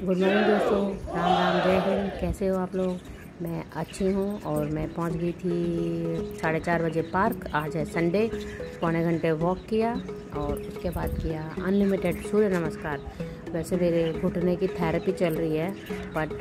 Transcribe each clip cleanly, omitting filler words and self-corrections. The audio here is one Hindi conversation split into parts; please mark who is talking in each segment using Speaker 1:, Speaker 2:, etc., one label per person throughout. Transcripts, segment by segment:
Speaker 1: गुड मॉर्निंग दोस्तों, राम राम, जय हिंद। कैसे हो आप लोग? मैं अच्छी हूँ और मैं पहुँच गई थी 4:30 बजे पार्क। आज है संडे। पौने घंटे वॉक किया और उसके बाद किया अनलिमिटेड सूर्य नमस्कार। वैसे मेरे घुटने की थेरेपी चल रही है, बट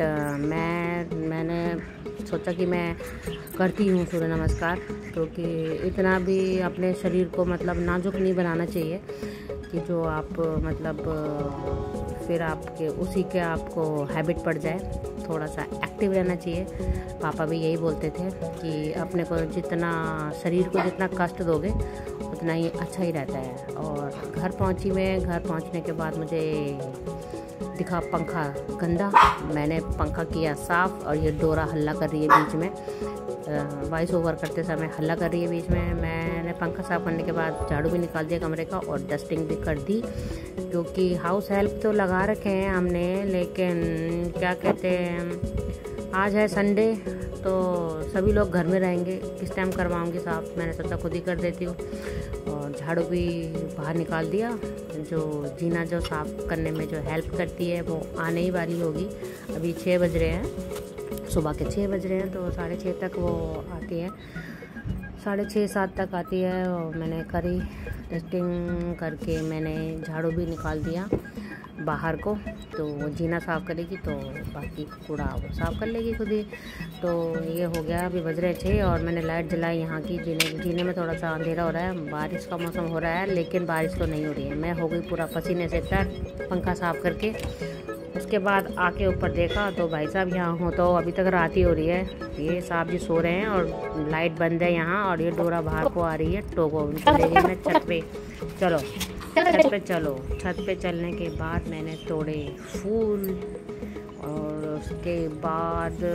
Speaker 1: मैंने सोचा कि मैं करती हूँ सूर्य नमस्कार, क्योंकि इतना भी अपने शरीर को मतलब नाजुक नहीं बनाना चाहिए कि जो आप फिर आपके उसी के आपको हैबिट पड़ जाए। थोड़ा सा एक्टिव रहना चाहिए। पापा भी यही बोलते थे कि अपने को जितना शरीर को जितना कष्ट दोगे उतना ही अच्छा ही रहता है। और घर पहुंची मैं। घर पहुंचने के बाद मुझे दिखा पंखा गंदा। मैंने पंखा किया साफ़ और ये डोरा हल्ला कर रही है बीच में। वॉइस ओवर करते समय हल्ला कर रही है बीच में। मैंने पंखा साफ़ करने के बाद झाड़ू भी निकाल दिया कमरे का और डस्टिंग भी कर दी, क्योंकि हाउस हेल्प तो लगा रखे हैं हमने, लेकिन क्या कहते हैं, आज है संडे तो सभी लोग घर में रहेंगे, किस टाइम करवाऊंगी साफ़। मैंने सोचा खुद ही कर देती हूँ। और झाड़ू भी बाहर निकाल दिया। जो जीना जो साफ़ करने में जो हेल्प करती है वो आने ही वाली होगी। अभी 6 बज रहे हैं, सुबह के 6 बज रहे हैं, तो 6:30 तक वो आती है। 6:30 7 तक आती है। और मैंने करी टेस्टिंग करके मैंने झाड़ू भी निकाल दिया बाहर को। तो वो जीना साफ़ करेगी तो बाकी कूड़ा वो साफ़ कर लेगी खुद ही। तो ये हो गया। अभी बज रहे 6 और मैंने लाइट जलाई यहाँ की। जीने में थोड़ा सा अंधेरा हो रहा है। बारिश का मौसम हो रहा है, लेकिन बारिश तो नहीं हो रही है। मैं हो गई पूरा पसीने से तर पंखा साफ़ करके। उसके बाद आके ऊपर देखा तो भाई साहब यहाँ हो तो अभी तक रात ही हो रही है। ये साहब जी सो रहे हैं और लाइट बंद है यहाँ। और ये डोरा बाहर को आ रही है। टोगो ले गई मैं छत पे। चलो छत पे चलो। छत पे चलने के बाद मैंने तोड़े फूल और उसके बाद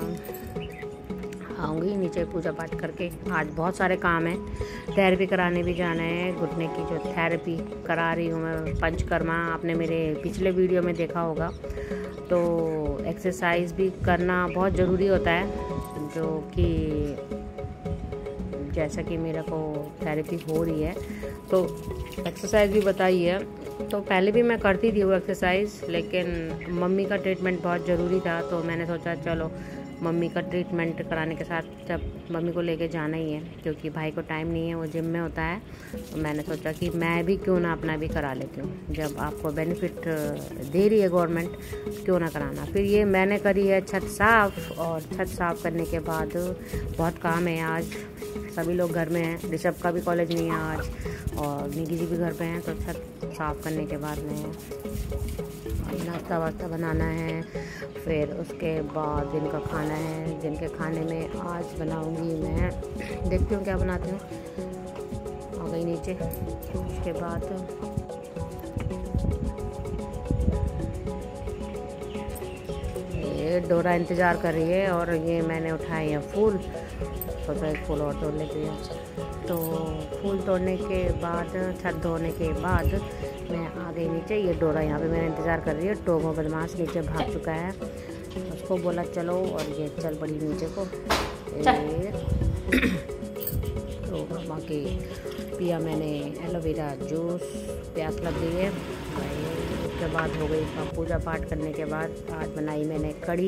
Speaker 1: आऊँगी नीचे पूजा पाठ करके। आज बहुत सारे काम हैं। थेरेपी कराने भी जाना है। घुटने की जो थेरेपी करा रही हूँ मैं, पंचकर्मा। आपने मेरे पिछले वीडियो में देखा होगा। तो एक्सरसाइज भी करना बहुत ज़रूरी होता है, जो कि जैसा कि मेरे को थेरेपी हो रही है तो एक्सरसाइज भी बताई है। तो पहले भी मैं करती थी वो एक्सरसाइज, लेकिन मम्मी का ट्रीटमेंट बहुत ज़रूरी था। तो मैंने सोचा चलो मम्मी का ट्रीटमेंट कराने के साथ जब मम्मी को लेके जाना ही है, क्योंकि भाई को टाइम नहीं है, वो जिम में होता है। तो मैंने सोचा कि मैं भी क्यों ना अपना भी करा लेती हूँ। जब आपको बेनिफिट दे रही है गवर्नमेंट, क्यों ना कराना। फिर ये मैंने करी है छत साफ़। और छत साफ़ करने के बाद बहुत काम है आज। सभी लोग घर में हैं। ऋषभ का भी कॉलेज नहीं है आज और निकी जी भी घर पे हैं। तो छत साफ़ करने के बाद में नाश्ता वास्ता बनाना है। फिर उसके बाद दिन का खाना है। दिन के खाने में आज बनाऊंगी मैं, देखती हूँ क्या बनाती हूँ। आ गई नीचे। उसके बाद ये डोरा इंतज़ार कर रही है और ये मैंने उठाए हैं फूल। सोचा एक फूल और तोड़ लेती है। तो फूल तोड़ने के बाद, छत धोने के बाद मैं आ गई नीचे। ये डोरा यहाँ पे मेरा इंतज़ार कर रही है। टोगो बदमाश नीचे भाग चुका है। उसको बोला चलो और ये चल पड़ी नीचे को। तो बाकी पिया मैंने एलोवेरा जूस। प्यास लग गई है। उसके बाद हो गई पूजा पाठ करने के बाद आज बनाई मैंने कढ़ी।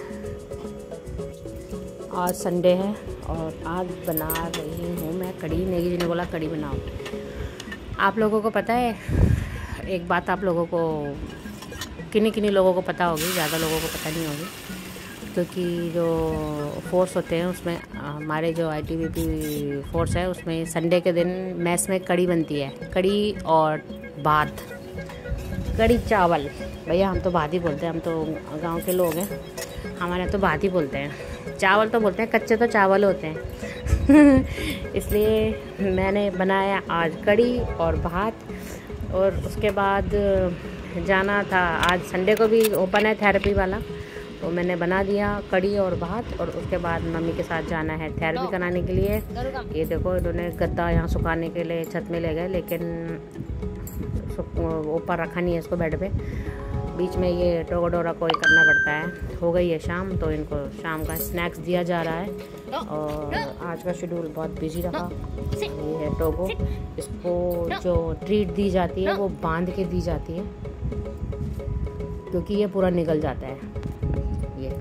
Speaker 1: आज संडे है और आज बना रही हूँ मैं कढ़ी। नेगी जी ने बोला कढ़ी बनाओ। आप लोगों को पता है एक बात, आप लोगों को किन्हीं लोगों को पता होगी, ज़्यादा लोगों को पता नहीं होगी, क्योंकि जो फोर्स होते हैं उसमें, हमारे जो ITBP फोर्स है उसमें संडे के दिन मैस में कढ़ी बनती है। कढ़ी और भात, कढ़ी चावल। भैया हम तो भात ही बोलते हैं, हम तो गांव के लोग हैं, हमारे यहाँ तो भात ही बोलते हैं। चावल तो बोलते हैं, कच्चे तो चावल होते हैं। इसलिए मैंने बनाया आज कढ़ी और भात। और उसके बाद जाना था, आज संडे को भी ओपन है थेरेपी वाला, तो मैंने बना दिया कढ़ी और भात। और उसके बाद मम्मी के साथ जाना है थेरेपी कराने के लिए। ये देखो इन्होंने गद्दा यहाँ सुखाने के लिए छत में ले गए, लेकिन ऊपर रखा नहीं है इसको बेड पे। बीच में ये टोगो डोरा को करना पड़ता है। हो गई है शाम, तो इनको शाम का स्नैक्स दिया जा रहा है। और आज का शेड्यूल बहुत बिजी रहा। ये है टोगो, इसको जो ट्रीट दी जाती है वो बांध के दी जाती है। क्योंकि ये पूरा निकल जाता है ये।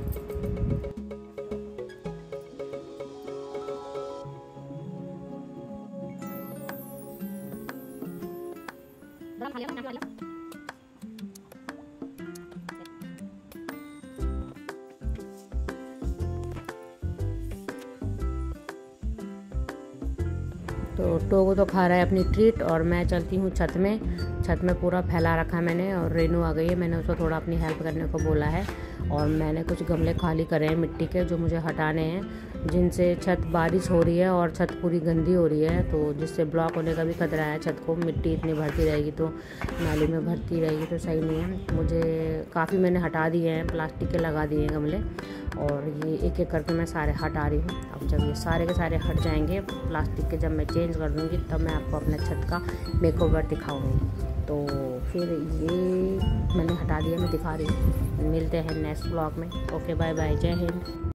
Speaker 1: तो टोगो तो खा रहा है अपनी ट्रीट और मैं चलती हूँ छत में। छत में पूरा फैला रखा मैंने और रेनू आ गई है, मैंने उसको थोड़ा अपनी हेल्प करने को बोला है। और मैंने कुछ गमले खाली करे हैं मिट्टी के जो मुझे हटाने हैं, जिनसे छत बारिश हो रही है और छत पूरी गंदी हो रही है, तो जिससे ब्लॉक होने का भी खतरा है छत को। मिट्टी इतनी भरती रहेगी तो नाली में भरती रहेगी तो सही नहीं है। मुझे काफ़ी मैंने हटा दिए हैं, प्लास्टिक के लगा दिए हैं गमले, और ये एक एक करके मैं सारे हटा रही हूँ। अब जब ये सारे के सारे हट जाएंगे प्लास्टिक के, जब मैं चेंज कर दूँगी तब मैं आपको अपने छत का मेकओवर दिखाऊँगी। तो फिर ये मैंने हटा दिया, मैं दिखा रही हूँ। मिलते हैं नेक्स्ट ब्लॉग में। ओके, बाय बाय, जय हिंद।